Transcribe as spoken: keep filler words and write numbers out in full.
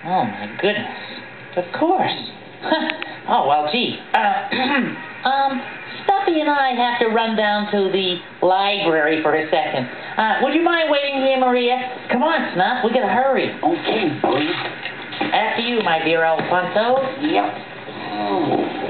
Oh, my goodness. Of course. Oh, well, gee. Uh, um, Stuffy and I have to run down to the library for a second. Uh, would you mind waiting here, Maria? Come on, Snuff. We gotta hurry. Okay, Boo. After you, my dear Alfonso. Yep. Oh.